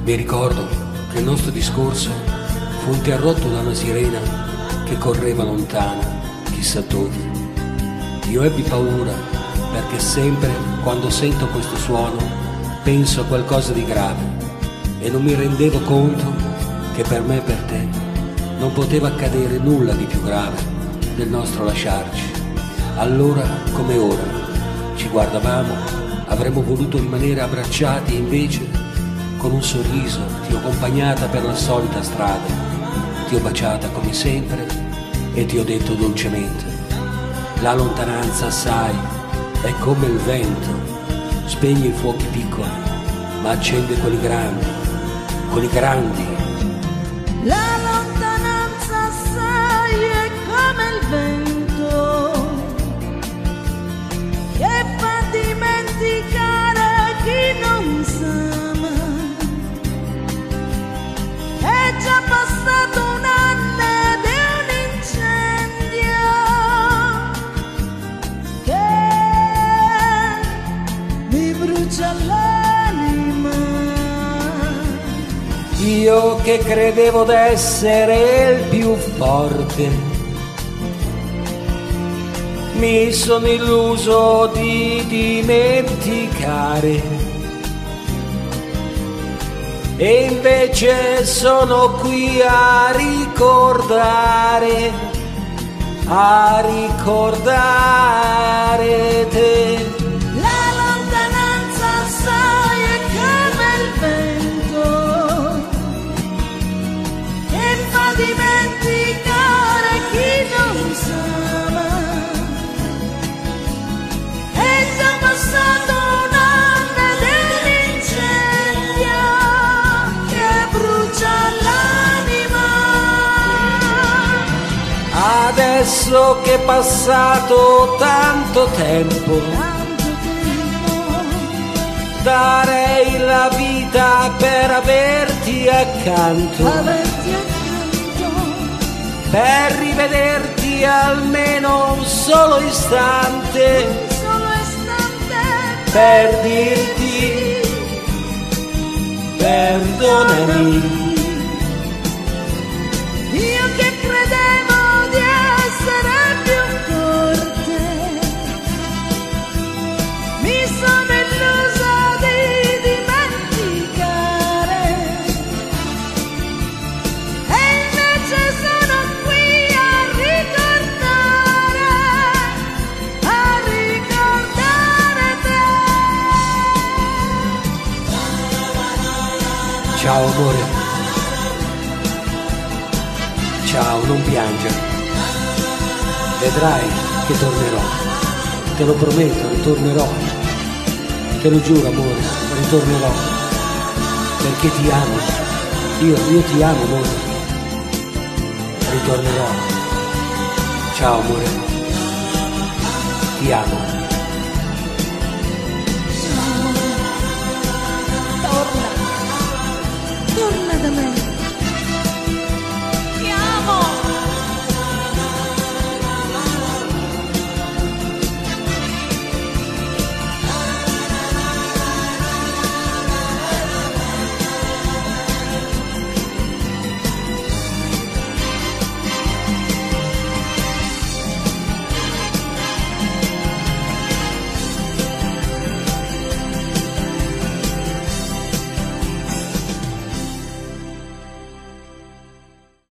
Mi ricordo che il nostro discorso fu interrotto da una sirena che correva lontana, chissà dove. Io ebbi paura perché sempre quando sento questo suono penso a qualcosa di grave e non mi rendevo conto che per me e per te non poteva accadere nulla di più grave del nostro lasciarci. Allora come ora ci guardavamo, avremmo voluto rimanere abbracciati e invece con un sorriso ti ho accompagnata per la solita strada, ti ho baciata come sempre e ti ho detto dolcemente: la lontananza, sai, è come il vento, spegne i fuochi piccoli, ma accende quelli grandi, quelli grandi. La lontananza, sai, è come il vento che fa dimenticare chi non s'ama. È già passato un anno ed è un incendio che mi brucia l'anima. Io che credevo d'essere il più forte, mi sono illuso di dimenticare. E invece sono qui a ricordare te. La lontananza, sai, è come il vento che fa dimenticare chi non s'ama. È già passato un anno ed è un incendio che brucia l'anima. Adesso che è passato tanto tempo, darei la vita per averti accanto, per rivederti almeno un solo istante, per dirti perdonami. Io che credevo di essere più forte, mi sono illusa di dimenticare, e invece sono qui a ricordare te. Ciao amore, ciao, non piangere, vedrai che tornerò, te lo prometto, ritornerò, te lo giuro amore, ritornerò, perché ti amo, io ti amo amore, ritornerò, ciao amore, ti amo.